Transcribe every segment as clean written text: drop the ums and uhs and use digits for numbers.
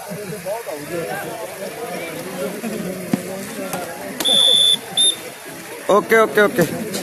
Okay okay okay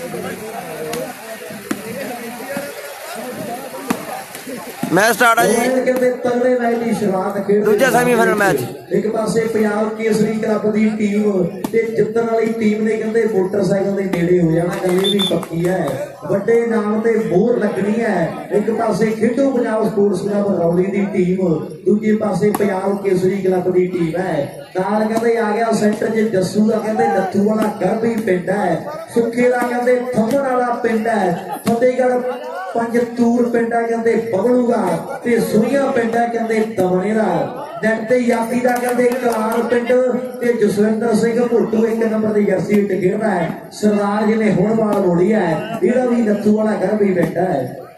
match start है जी तगड़े मैच की शुरुआत दूजा सैमीफाइनल मैच एक पासे पंजाब केसरी क्लब की टीम ते जितन वाली टीम ने कहते मोटरसाइकिल के नेड़े हो जाना गल भी पक्की है बड़े नाम ते मोहर लगनी है एक पासे खेडो पंजाब स्पोर्ट्स क्लब रौली की टीम दूजे पासे पंजाब केसरी क्लब की टीम है नाल कहते आ गया सेंटर च जस्सू का कहते नत्थू वाला गर्भी पिंड है सुखे का कहते थम्मण वाला पिंड है फतेहगढ़ पंजतूर पिंड है कहते बबलू का ते सुनिया पिंड है कहते दमने का नैट ते यात्री का कहते कलार पिंड ते जसविंदर सिंह भुट्टू एक नंबर की जर्सी विच खेलता है सरदार जी ने हुण बाल मोड़ी है इहदा भी नत्थू वाला गर्भी पिंड है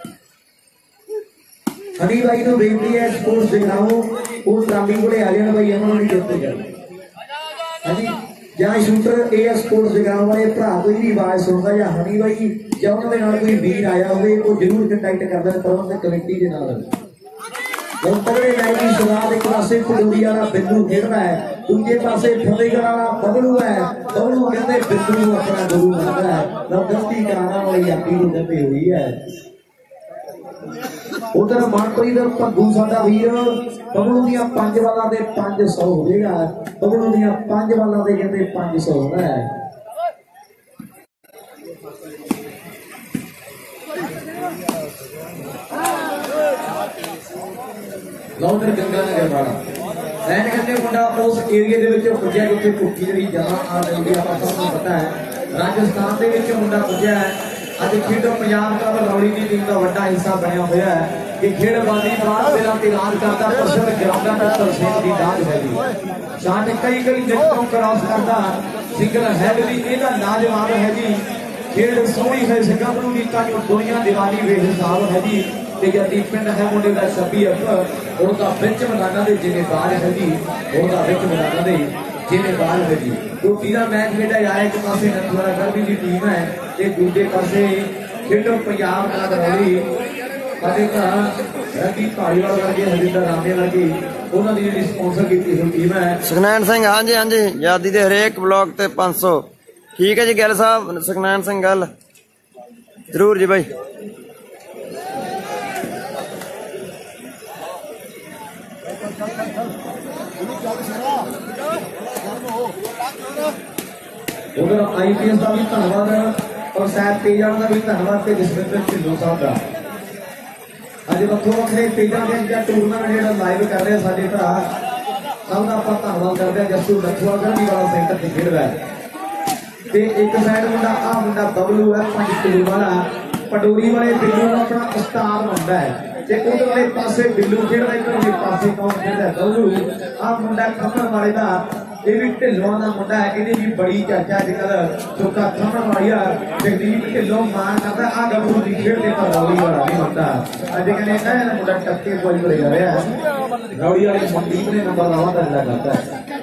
हनी भाई को बेनती है स्पोर्ट्स जगराओ वो ट्राली को आ जाने भाई इन्होंने नहीं जितते जाए हाँ जी ਜਾਂ ਸ਼ੂਟਰ ਇਹ ਸਪੋਰਟਸ ਜਗਰਾਉਂ ਵਾਲੇ ਭਰਾ ਕੋਈ ਵੀ ਆਵਾਜ਼ ਸੁਣਦਾ ਜਾਂ ਹਨੀ ਬਾਈ ਜਾਂ ਉਹਨਾਂ ਦੇ ਨਾਲ ਕੋਈ ਵੀਰ ਆਇਆ ਹੋਵੇ ਉਹ ਜ਼ਰੂਰ ਕੰਟੈਕਟ ਕਰਦਾ ਪ੍ਰਬੰਧਕ ਕਮੇਟੀ ਦੇ ਨਾਲ ਤਗੜੇ ਮੈਚ ਦੀ ਸ਼ੁਰੂਆਤ ਇੱਕ ਪਾਸੇ ਪਟੂਰੀ ਵਾਲਾ ਬਿੰਦੂ ਖੇਡਦਾ ਹੈ ਦੂਜੇ ਪਾਸੇ ਫਤਿਹਗੜ੍ਹ ਵਾਲਾ ਬਬਲੂ ਹੈ ਬਬਲੂ ਕਹਿੰਦੇ ਬਿੰਦੂ ਨੂੰ ਆਪਣਾ ਗੁਰੂ ਮੰਨਦਾ ਹੈ ਤਾਂ ਗਲਤੀ ਕਰਾਉਣ ਵਾਲੀ ਆਪੀ ਨੂੰ ਕਹਿੰਦੇ ਹੋਈ ਹੈ उधर मनप्रीत भग्गू साडा वीर बबलू दियां 5 बालां दे 500 हो जाएगा बबलू दियां 5 बालां दे कहते 500 होना है लौंडर गंगानगर वाला लैन करने मुंडा उस एरिया दे विच पुज्जिया जिथे भुक्की जिहड़ी जमा आ रही है आपां सबनूं पता है राजस्थान दे विच मुंडा पुज्जिया है अज खेडो पंजाब क्लब रौली की टीम का बड़ा हिस्सा बनया हुआ है कि खेडबाजी बार दिलों ते राज करता प्रसिद्ध ग्राउंडां ते तरसेम दी दाद है जी शान कई जगहों क्रॉस करता सिंगल हेड भी इहदा लाजवाब है जी खेड सोहनी है सिकंदरू दी तां दुनिया दीवानी बेहिसाब है जी ते जदी पिंड है मुंडे दा 26 अक्बर उहदा विच मैदानां दे जिम्मेदार है जी उहदा विच मैदानां दे जिम्मेदार है जी तो तीसरा मैच खेडा जाए एक पासे नथूरा गर्भी की टीम है ते दूजे पासे खेडो पंजाब क्लब रौली अदे रवि धारीवाल वर्गे हरिंदर रामे वर्गे उन्होंने जी स्पॉन्सर की टीम है सुखनैन सिंह हाँ जी आजादी के हरेक ब्लॉक ते 500 ठीक है जी गैल साहब सुखनैन सिंह गल जरूर जी भाई उधर IPS का भी धन्यवाद और शायद पेजान का भी धन्यवाद जसविंदर ढिल्लों साहब का अज वक्रो वक्रे पेजा के टूरनामेंट जो लाइव कर रहे साडे भरा सब का आप धन्यवाद करते हैं जस्सू नथूआ गर्भी वाला सेंटर से खेल रहा है ते एक साइड मुंडा आ मुंडा बबलू है 5 किलो वाला पटोरी वाले बिल्लू अपना स्टार बनता है ते उधर वाले पासे बिल्लू खेल रहा है इधर पासे कौन खेलता है बबलू आ मुंडा खमन वाले का ये भी ढिल्लों का मुंडा है इहदी भी बड़ी चर्चा अजकल चौका थमन वाली जगदीप ढिल्लों मान करता आ गबरू की खेल के पर रौली वाला नहीं बनता अज कहने मुंडा टक्के कोई करे जा रहा है रौली वाले संदीप ने नंबर लावा दर्जा करता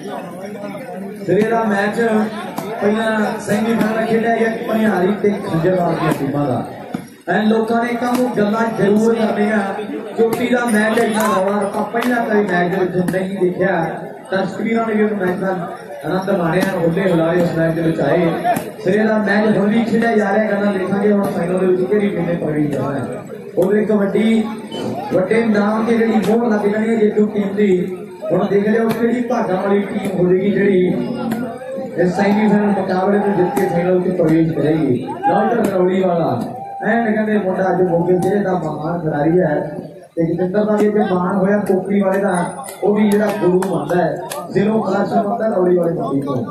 है फिर यह मैच पहला सेमीफाइनल खेलिया गया भनिहारी ते खंजरवाल दी टीमां दा लोगों ने काम गल्लां जरूर करनियां चोटी का मैच इतना रौला रप्पा पहला कई मैच नहीं देखा तस्वीरों ने भी मैच का आनंद माणिया होले हुलारे उस मैच के आए सिरे का मैच हुण भी खेलिया जा रहा है देखेंगे हम फाइनल किहड़ी टीम ने प्रवेश करना है और एक वड्डे नाम की जी मोहर लग जानी है जेतू टीम की हम देख लिया कि भागा वाली टीम हो जाएगी जी सेमीफाइनल मुकाबले में जीत के फाइनल में प्रवेश करेगी लौंडर रौली वाला कहते मुंडा अज मोगे जिले का महान खिलाड़ी है जितेंद्र का जो मान होया कोकरी वाले का वो भी जो गुरु बनता है दिलों कलेक्शन बनता है रौली वाले मंडी को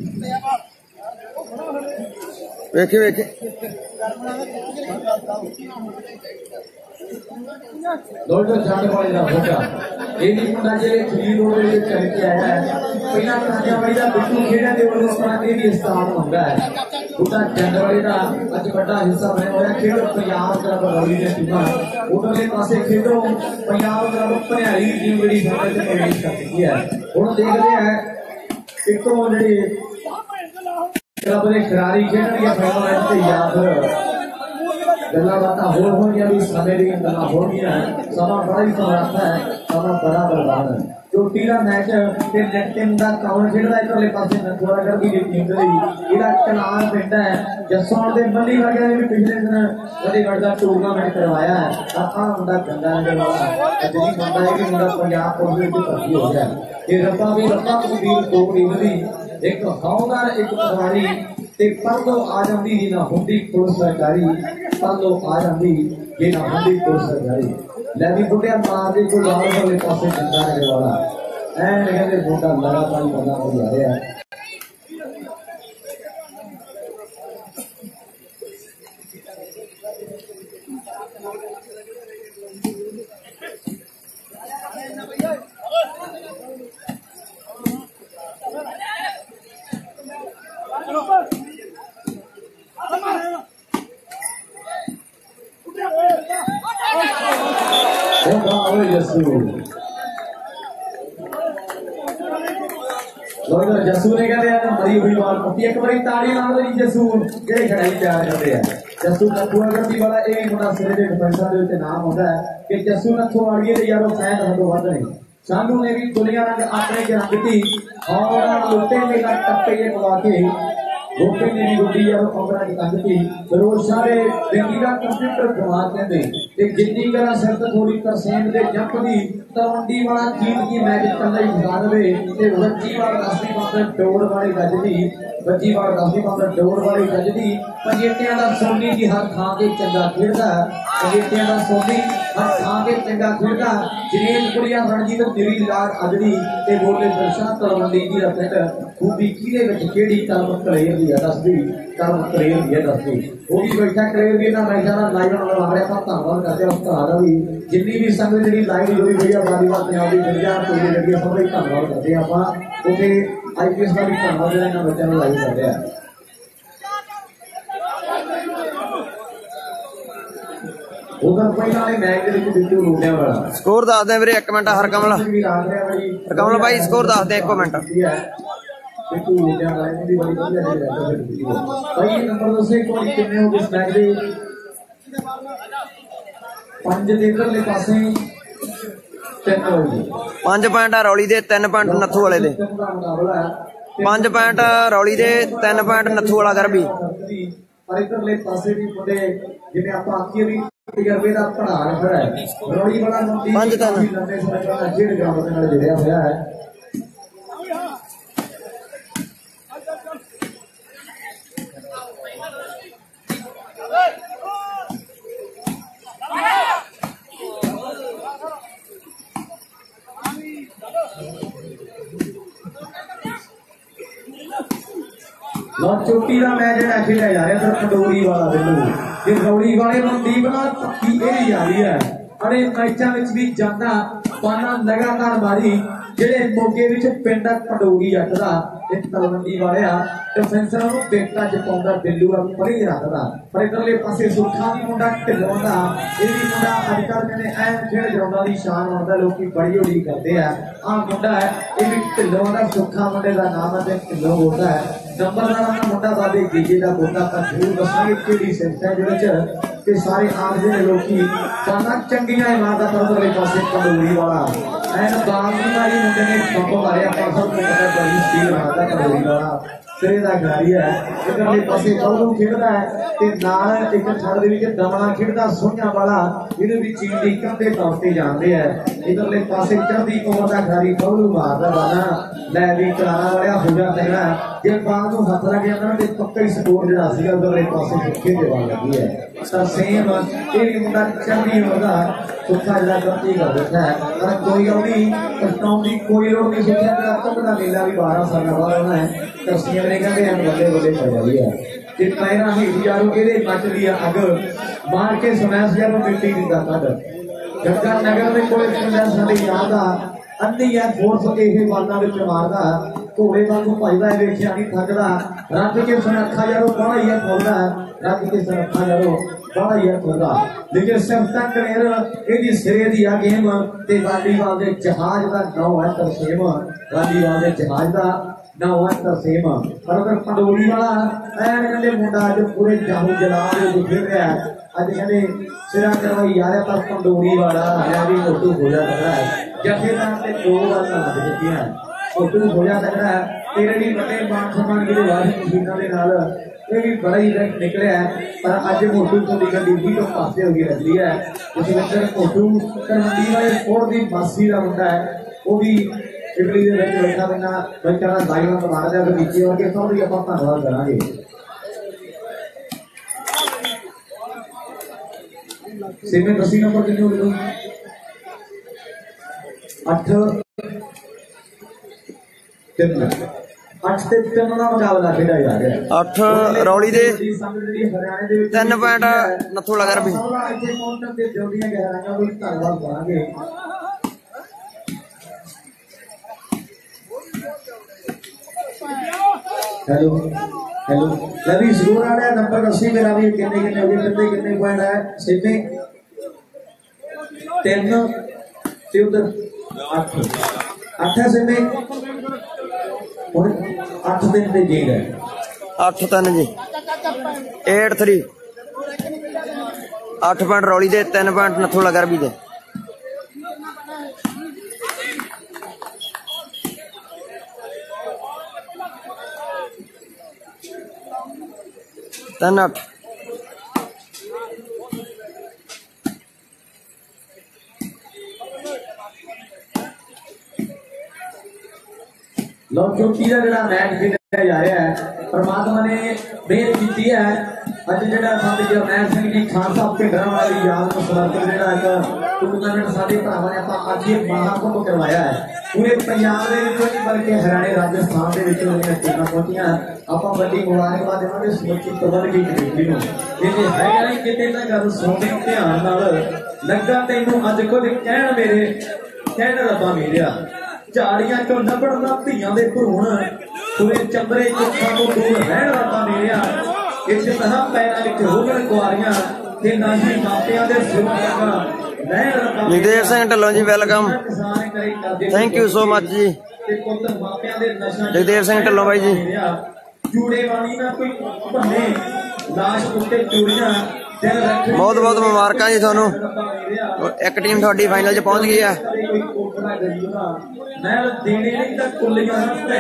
वेखे दोस्तों जाने वाले का होगा ये भी मुंडा जेले खरीद रोड में चल के आया है पहला खाने वाली का बिट्टू खेड़ा दे वाले स्थान ये भी स्थान होगा है उटा जनवरी का आज बड़ा हिस्सा बने हुआ है खेल पंजाब का बरौली के टीम उधरले पासे खेलो पंजाब का पनियाली टीम बड़ी समय से प्रवेश कर चुकी है और देख रहे हैं एक तो जेडी क्लब ਦੇ ਖਿਡਾਰੀ ਖੇਡਣਗੇ ਫਾਈਨਲ ਮੈਚ ਤੇ ਜਾਂ ਫਿਰ ਗੱਲਾਂ ਬਾਤਾਂ ਹੋਰ ਹੋਣਗੀਆਂ ਵੀ ਸਮੇਂ ਦੀਆਂ ਗੱਲਾਂ ਹੋਣਗੀਆਂ ਸਮਾਂ ਬੜਾ ਹੀ ਸਮਰੱਥ ਹੈ ਸਮਾਂ ਬੜਾ ਬਰਬਾਦ ਹੈ ਚੋਟੀ ਦਾ ਮੈਚ ਤੇ ਨੈਟਿੰਗ ਦਾ ਕੌਣ ਖੇਡਦਾ ਇਧਰਲੇ ਪਾਸੇ ਨਥੂਆ ਕਰਦੀ ਦੀ ਟੀਮ ਦੇ ਇਹਦਾ ਕਲਾਨ ਪਿੰਡ ਹੈ ਜੱਸੋਂ ਦੇ ਮੱਲੀ ਵਰਗਿਆਂ ਨੇ ਵੀ ਪਿਛਲੇ ਦਿਨ ਚੰਡੀਗੜ੍ਹ ਦਾ ਟੂਰਨਾਮੈਂਟ ਕਰਵਾਇਆ ਹੈ ਆਪਾਂ ਮੁੰਡਾ ਗੰਦਾ ਨਜ਼ਰ ਵਾਲਾ ਜਿਹੜੀ ਮੁੰਡਾ ਹੈ ਕਿ ਮੁੰਡਾ ਪੰਜਾਬ ਪੁਲਿਸ ਵਿੱਚ ਭਰਤੀ ਹੋ ਗਿਆ ਇਹ ਰੱਬਾ ਵੀ ਰੱਬਾ ਕਬੀਰ ਟੋਕਰੀ ਦੀ एक हौलदार एक पटवारी ते परलो आ जांदी जी ना हुंदी पुलिस सरकारी परलो आ जांदी ये ना हुंदी पुलिस सरकारी ले भी बुढ़िया मार दे को लाल वाले पासे जिंदा रहने वाला ऐन कहते मोटा लगातार बंदा हो जा रहा है जसू ने कहते हैं मरी हुई बाल पट्टी एक बारी ताड़ी ला दो जसू जेड़े खड़ाई प्यार करते हैं जसू नथुआ गढ़ी वाला ये भी मुंडा सिरे दे डिफेंसर दे उत्ते नाम होता है कि जसू नथुआ वाली दे यारो फैन हदों वध नहीं सानू ने भी दुनिया रंग अपने च रंग दी और लुटे मेला टप्पे ये पवा के लोके ने भी गुड्डी यारो कमरा की तंग थी रोज सारे दिल्ली का कंप्यूटर घुमा देंदे ते जिन्नी करा सिर ते थोड़ी तरसेम दे जंप दी तवंडी वाला जीत की मैच कल्ला ही भगा दे ते वज्जी वाला रास्ती पासे दौड़ वाली गजदी वज्जी वाला रास्ती पासे दौड़ वाली गजदी पंजेटियां दा सोनी दी हर खां के चंगा खेलदा पंजेटियां दा सोनी हर खां के चंगा खेलदा जनेल कुड़ियां रणजीत दिली लाग अजदी ते बोले दर्शा तलवंडी दी रफेट खूबी किले विच केड़ी कलम कलेर दी है दसदी कलम कलेर दी है दसदी वो भी बैठा कलेर दी ना मैचा दा लाइव नाल ला रहा था धन्यवाद करते उस भरा दा भी जिन्नी भी संगत जी लाइव जुड़ी हुई है वालीबाल पंजाब दी दुनिया तो ये लगी सब ही धन्यवाद करते हैं आप ओके आईपीएस का भी धन्यवाद है ना बच्चों लाइव कर रहे हैं उधर पहला ने मैच दे विच बिट्टू रोड़िया वाला स्कोर दस दे वीरे एक मिनट हर कमल भाई स्कोर दस दे एक मिनट बिट्टू रोड़िया वाला दी बड़ी बढ़िया है भाई नंबर 2 से कोई कितने हो इस मैच दे 5 ਦੇ ਇਧਰਲੇ ਪਾਸੇ 3 ਹੋ ਗਏ 5 ਪੁਆਇੰਟ ਰੌਲੀ ਦੇ 3 ਪੁਆਇੰਟ ਨੱਥੂ ਵਾਲੇ ਦੇ 5 ਪੁਆਇੰਟ ਰੌਲੀ ਦੇ 3 ਪੁਆਇੰਟ ਨੱਥੂ ਵਾਲਾ ਗਰਬੀ ਪਰ ਇਧਰਲੇ ਪਾਸੇ ਵੀ ਮੁੰਡੇ ਜਿਵੇਂ ਆਪਾਂ ਆਖੀਏ ਵੀ ਗਰਬੇ ਦਾ ਪੜਾਣ ਖੜਾ ਹੈ ਰੌਲੀ ਵਾਲਾ ਮੁੰਡੀ 5 ਤਾਂ ਲੰਬੇ ਸਮੇਂ ਤੋਂ ਜਿਹੜੇ ਗਰਾਊਂਡ ਦੇ ਨਾਲ ਜੁੜਿਆ ਹੋਇਆ ਹੈ चोटी का मैच जो खेलिया जा रहा है खडोरी वाला बिल्लू खडोरी वाले मनदीप नाल पक्की यही जा रही है अरे मैचों में भी जाना पाना लगातार मारी जेडे मोगे पिंड खडोरी अटदा तलवंडी वाले डिफेंसर बेटा च पाउंदा बिल्लू परे रखदा पर इधरले पासे सुखा भी मुंडा ढिलों दा ये भी मुंडा अजकल कहने ऐन खेल ग्राउंडा की शान आउंदा लोग बड़ी उड़ी करते हैं आ मुंडा है ये भी ढिलों दा सुखा मुंडे का नाम है ढिलों होता है नंबरदार मुंडा बाबे जीजे का बोलता पर जरूर दसांगे किहड़ी सिफत है जिहदे च सारे आखदे लोग पाना चंगियां इमारतां पर उधरले पासे खडोरी वाला ऐन बागी मारी मुंडे ने पंप मारिया परसों को पता बड़ी स्पीड मारता खडोरी वाला सिरे का खिलाड़ी है इधरले पासे बल्लू खेलता है ते नाल एक थड़ दे विच दमना खेलता सोहणिया वाला इहदे विच चींडी कंधे तौर ते जांदे है इधरले पासे चढ़दी कोमल का खिलाड़ी बल्लू मारदा वाला लै भी कराना वाला हो जा तेरा जे बाल नूं हथ लग जांदा ते पक्का ही स्कोर जिहड़ा सीगा उधरले पासे फिक्के दे वाल लगी है तां सेम ये भी मुंडा चढ़दी होगा सुखा जिहड़ा गलती कर देता है पर कोई गल नहीं पछताउण दी कोई लोड़ नहीं सोचिया कि अब तक दा मेला भी 12 साल बाद होना है तस्वीर ने कहते हैं बल्ले बल्ले कर रही है ते पैरा ही यारो एदे मच दी अग मार के समैस जब मिट्टी दिता कद गंगा नगर में कोई पिंड साडी याद आ अन्नी है फोर्स ये बालों में मारदा घोड़े वांगू भजदा है वेखिया नहीं थकदा रख के सुनखा यारो बड़ा ही फुलदा रख के सुनखा यारो बड़ा ही फुलदा लेकिन सिफत कलेर एदी सिरे दी आ गेम ते वालीबाल दे जहाज दा नाम है तरसेम वालीबाल दे जहाज दा नाम है तरसेम पर अगर पंडोरी वाला ऐन कहंदे मुंडा अज पूरे जाहू जलाल दे खेल रहा है अज कहंदे सिरा करवाई यार पर पंडोरी वाला है भी मोटू हो जाता है जथेदार ते दो बार लग दित्तियां और तू हो जा सकता है तेरे भी बड़े मान सम्मान की वाशिंग मशीनों के नाल ये भी बड़ा ही रंग निकलिया है पर अज मोटू तो निकल डी तो पासे हो गई रही है उस अंदर मोटू करवंडी वाले स्पोर्ट की मासी का मुंडा है वो भी इटली के विच बैठा बिना बच्चा का लाइव में मार दिया तो नीचे और के सब भी आप धन्यवाद करांगे सेमे 10 नंबर कितने हो गए 8 8 ਤੇ 3 ਦਾ ਮੁਕਾਬਲਾ ਖੇਡਿਆ ਜਾ ਰਿਹਾ 8 ਰੌਲੀ ਦੇ 3 ਪੁਆਇੰਟ ਨੱਥੂ ਲਗਾ ਰਵੀ ਇੱਥੇ ਪਹੁੰਚਣ ਤੇ ਜਲਦੀਆਂ ਗਹਿਰਾਈਆਂ ਵੀ ਧੰਨਵਾਦ ਕਰਾਂਗੇ हेलो हेलो रवि जरूर आ रहा है नंबर 80 मेरा भी कितने कितने हो गए कितने पॉइंट है सिद्धे 3 ਤੇ ਉਧਰ 8 है सिद्धे और 8 दिन ਤੇ ਜੇਲ ਹੈ 8 3 ਜੀ 8-3 8 ਪੁਆਇੰਟ ਰੌਲੀ ਦੇ 3 ਪੁਆਇੰਟ ਨੱਥੂ ਲਗਾ ਰਵੀ ਦੇ Ten up. लो चोटी का जो मैच खेलिया जा रहा है परमात्मा ने मेहर की है अज जो साढ़े जरनैल सिंह जी खान साहब भिंडरां वाली याद को समर्पित जो एक टूर्नामेंट साढ़े भरावां ने आपां अज ये महाकुंभ करवाया है पूरे पंजाब के विचों नहीं बल्कि हरियाणे राजस्थान के विचों इहदियां टीमां पहुंचियां आपां वड्डी मुबारकबाद देवांगे समੁੱਚੀ कबड्डी कमेटी नूं ये है ना किते तां गल सुणदे ध्यान नाल लग्गा तैनूं अज कुछ कहण मेरे कहण रब्बा मेरिया झाड़ियां चों लभण ना धीआं दे भरूण पूरे चंदरे चुੱਖਾਂ ਤੋਂ दूर रहण रब्बा मेरिया इस तरह पैरां विच होगण कुआरियां ते ना ही मापियां दे सिर लगा Jagdev Singh Dhillon ji welcome thank you so much जी जगदेव सिंह ढिल्लों भाई जी चूड़े वाली ना कोई भन्ने लाश उत्ते चूड़ियां बहुत बहुत मुबारक जी थानू एक टीम थोड़ी फाइनल च पहुंच गई है मैं देने नहीं तक कुल्लियां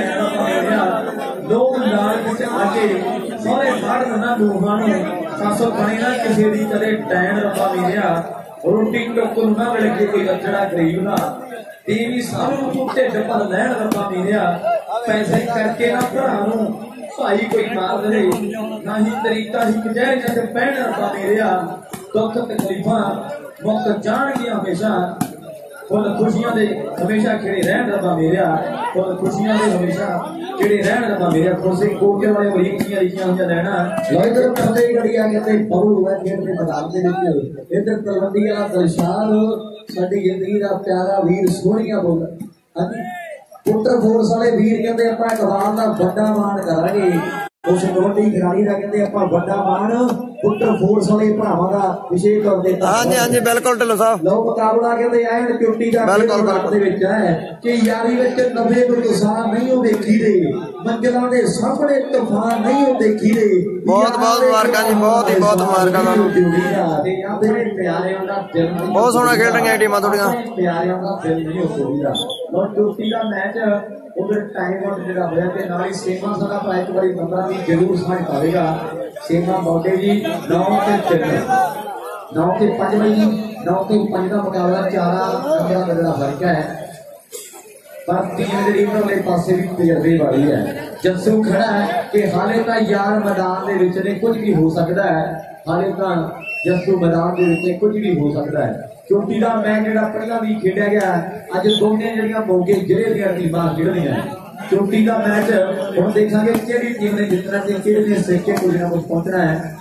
लोग लाल विच आके सारे फाड़ ना लोहां नूं सासो बने ना किसी दी कदे टैन रब्बा मेरिया रोटी टोकर ना मिल के कोई रजड़ा गरीब ना टीवी सानू तू ढिड भर लैण रब्बा मेरिया पैसे करके ना भरा नूं भाई कोई मार दे ना ही तरीका ही कचहरियां ते पैण रब्बा मेरिया दुख तकलीफां मुक्त जाणगियां हमेशा फुल खुशियां दे हमेशा खिड़े रहन रब्बा मेरिया फुल खुशियां दे हमेशा खिड़े रहन रब्बा मेरिया खुशी कोके वाले बड़ी खुशियां लिखियां होईयां रहना इधर फते गड़िया कहते बहु है खेल के मैदान दे विच इधर तलवंडी वाला दिलशाद साडी जिंदगी दा प्यारा वीर सोहणिया बोल पुत्र फोर्स वाले वीर कहते आपां इकबाल दा बड़ा मान करांगे उस कबड्डी खिलाड़ी का कहते आपां बड़ा मान पुत्र फोर्स वाले भरावां दा विशेष तौर ते हां जी बिल्कुल ढिल्लों साहब लो मुकाबला कहते ऐन चुट्टी दा बिल्कुल दे विच है कि यारी विच 90 नुकसान नहीं हो देखी दे मंजिलां दे सामने तूफान नहीं हो देखी दे बहुत बहुत मुबारकां जी बहुत ही बहुत मुबारकां थानू ते आ तेरे प्यारे दा दिल बहुत सोहना खेल रही टीमां थोड़ियां प्यारे दा दिल नहीं हो कोईदा लो चुट्टी दा मैच उधर टाइम आउट जो होया ते नाल ही सेमा साडा भरा एक बारी बंदा भी जरूर समझ पाएगा सेमा बौटे जी 9 ते 3 9 ते 5 भाई 9 ते 5 का मुकाबला 4 नंबर का फर्क है पर टीम जी उधरले पासे भी तजर्बे वाली है जस्सू खड़ा है कि हाले तो यार मैदान के विच ने कुछ भी हो सकता है हाले तो जस्सू मैदान के विच कुछ भी हो सकता है चोटी का मैच जो पहला भी खेलिया गया अज दोनों जड़ियां मोगे जिले दी टीमां खेडदियां चोटी का मैच हम देखेंगे कि टीम ने जितना कि ने सिक्के कुछ ना कुछ पहुंचना है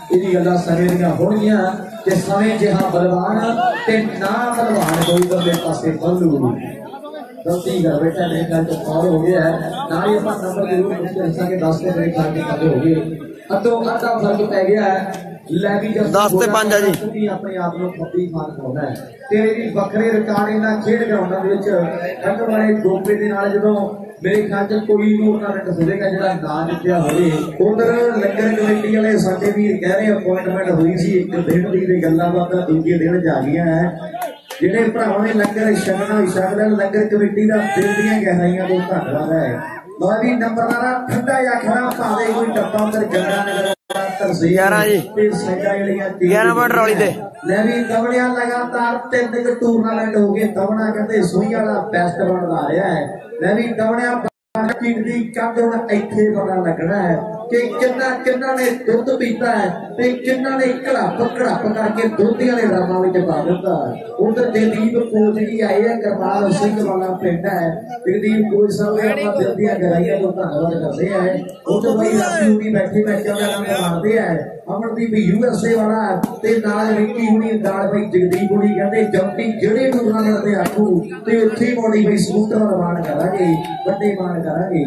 ਇਹਦੀ ਗੱਲਾਂ ਸਮੇਂ ਦੀਆਂ ਹੋਣਗੀਆਂ ਕਿ ਸਮੇਂ ਜਿਹਾ ਬਲਵਾਨ ਤੇ ਨਾ ਬਲਵਾਨ ਕੋਈ ਬੰਦੇ ਪਾਸੇ ਬੰਦੂ ਗਲਤੀ ਕਰ ਬੈਠਾ ਮੇਰੇ ਖਿਆਲ ਤੋਂ ਫਾਲ ਹੋ ਗਿਆ ਹੈ ਨਾਲ ਹੀ ਆਪਾਂ ਨੰਬਰ ਜ਼ਰੂਰ ਪੁੱਛ ਕਰ ਸਕੇ 10 ਤੇ ਮੇਰੇ ਖਿਆਲ ਤੋਂ ਕਦੇ ਹੋ ਗਏ ਅੱਧੋ ਅੱਧਾ ਫਰਕ ਪੈ ਗਿਆ ਹੈ ਲੈ ਵੀ ਜਦ 10 ਤੇ 5 ਆ ਜੀ ਤੁਸੀਂ ਆਪਣੇ ਆਪ ਨੂੰ ਖੱਬੀ ਖਾਨ ਪਾਉਣਾ ਹੈ ਤੇ ਵੀ ਵੱਖਰੇ ਰਿਕਾਰਡ ਇਹਨਾਂ ਖੇਡ ਗਰਾਊਂਡਾਂ ਦੇ ਵਿੱਚ ਖੰਡ ਵਾਲੇ ਗੋਪੇ ਦੇ ਨਾਲ ਜਦੋਂ ਮੇਰੇ ਖਿਆਲ ਚ ਕੋਈ ਟੂਰਨਾਮੈਂਟ ਹੋਵੇਗਾ ਜਿਹੜਾ ਨਾਂ ਜਿੱਤਿਆ ਹੋਵੇ ਉਧਰ ਲੰਗਰ ਕਮੇਟੀ ਵਾਲੇ ਸਾਡੇ ਵੀਰ ਕਹਿ ਰਹੇ ਅਪਾਇੰਟਮੈਂਟ ਹੋਈ ਸੀ ਇੱਕ ਦਿਨ ਦੀ ਗੱਲਾਂ ਬਾਤਾਂ ਦੂਜੇ ਦਿਨ ਜਾ ਗਈਆਂ ਹੈ ਜਿਹੜੇ ਭਰਾਵਾਂ ਨੇ ਲੰਗਰ ਛਕਣਾ ਲੰਗਰ ਕਮੇਟੀ ਦਾ ਦਿਲ ਦੀਆਂ ਗਹਿਰਾਈਆਂ ਤੋਂ ਧੰਨਵਾਦ ਹੈ ਬਾਕੀ ਨੰਬਰਦਾਰਾ ਠੰਡਾ ਜਾਂ ਖੜਾ ਭਾਵੇਂ ਕੋਈ ਡੱਬਾ ਅੰਦਰ ਗੰਗਾ ਨਗਰ 11 ਜੀ 11 ਮਿੰਟ ਰੌਲੀ ਤੇ ਲੈ ਵੀ ਦਵੜਿਆ ਲਗਾਤਾਰ 3 ਟੂਰਨਾਮੈਂਟ ਹੋ ਗਏ ਦਵਣਾ ਕਹਿੰਦੇ ਸੂਈ ਵਾਲਾ ਬੈਸਟ ਬਣਦਾ ਰਿਹਾ ਹੈ ਲੈ ਵੀ ਦਵੜਿਆ ਦੀ ਕੰਧ ਹੁਣ ਇੱਥੇ ਪਤਾ ਲੱਗਣਾ ਹੈ ਕਿ ਕਿੰਨਾ ਨੇ ਦੁੱਧ ਪੀਤਾ ਹੈ ਤੇ ਕਿੰਨਾ ਨੇ ਘੜਾਪ ਕਰਕੇ ਦੁੱਧ ਵਾਲੇ ਰਾਮਾਂ ਵਿੱਚ ਪਾ ਦਿੱਤਾ ਉਧਰ ਦਿਲਦੀਪ ਕੋਚ ਜੀ ਆਏ ਆ ਕਰਮਾਲ ਸਿੰਘ ਵਾਲਾ ਪਿੰਡ ਹੈ ਦਿਲਦੀਪ ਕੋਚ ਸਾਹਿਬ ਨੇ ਆਪਾਂ ਦਿਲ ਦੀਆਂ ਗਹਿਰਾਈਆਂ ਤੋਂ ਧੰਨਵਾਦ ਕਰਦੇ ਆ ਉਧਰ ਬਈ ਰਾਤੀ ਹੁਣੀ ਬੈਠੇ ਮੈਚਾਂ ਦਾ ਨਾਮ ਮਾਰਦੇ ਆ ਅਮਨਦੀਪ USA ਵਾਲਾ ਤੇ ਨਾਲ ਵਿੱਕੀ ਹੁਣੀ ਨਾਲ ਬਈ ਜਗਦੀਪ ਹੁਣੀ ਕਹਿੰਦੇ ਜੰਪੀ ਜਿਹੜੇ ਟੂਰਨਾਮੈਂਟ ਤੇ ਆਖੂ ਤੇ ਉੱਥੇ ਮੋੜੀ ਬਈ ਸਬੂਤਾਂ ਦਾ ਮਾਣ ਕਰਾਂਗੇ ਵੱਡੇ ਮਾਣ ਕਰਾਂਗੇ